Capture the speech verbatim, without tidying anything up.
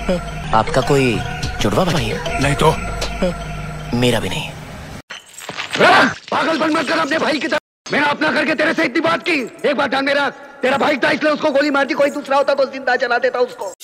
आपका कोई जुड़वा भाई है? नहीं तो मेरा भी नहीं। पागलपन मत कर अपने भाई की तरफ। मैंने अपना करके तेरे से इतनी बात की, एक बात ध्यान में रख, तेरा भाई था इसलिए उसको गोली मार दी, कोई दूसरा होता तो जिंदा जला देता उसको।